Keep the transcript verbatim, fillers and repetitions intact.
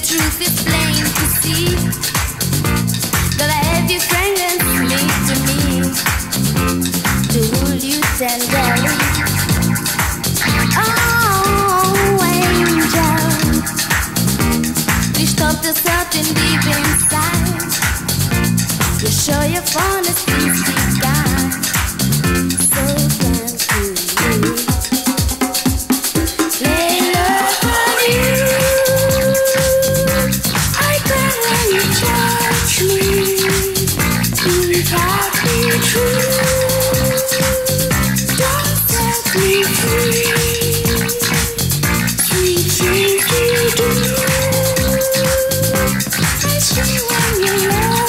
truth is plain to see. That I have your fragrance made to me, to hold you tenderly. Oh, angel, please stop the something deep inside. You show your fondness, please be kind. So kind to you. Lay love on you. I cry when you touch me. If I be true, don't set me free. Sweet things you do, I see when you love.